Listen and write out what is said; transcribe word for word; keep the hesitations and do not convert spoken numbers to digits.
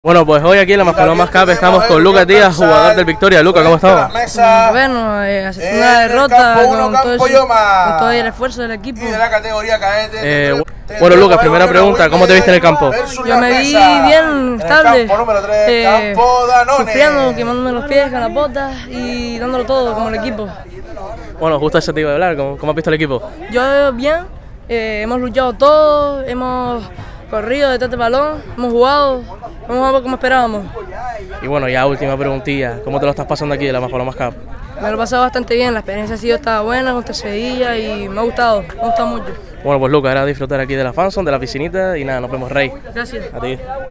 Bueno, pues hoy aquí en la Maspalomas Cup estamos con Lucas Díaz, jugador del Victoria. Lucas, ¿cómo estamos? Bueno, eh, una derrota con todo, eso, con todo el esfuerzo del equipo. Eh, bueno, Lucas, primera pregunta, ¿cómo te viste en el campo? Yo me vi bien, estable, eh, sufriendo, quemándome los pies con las botas y dándolo todo como el equipo. Bueno, justo eso te iba a hablar, ¿cómo, cómo has visto el equipo? Yo bien, eh, hemos luchado todos, hemos corrido detrás del balón, hemos jugado, hemos jugado como esperábamos. Y bueno, ya última preguntilla, ¿cómo te lo estás pasando aquí en la Maspalomas Cup? Me lo he pasado bastante bien, la experiencia ha sido estaba buena contra Sevilla y me ha gustado, me ha gustado mucho. Bueno, pues Lucas, era disfrutar aquí de la fanzone, de la piscinita y nada, nos vemos, Rey. Gracias. A ti.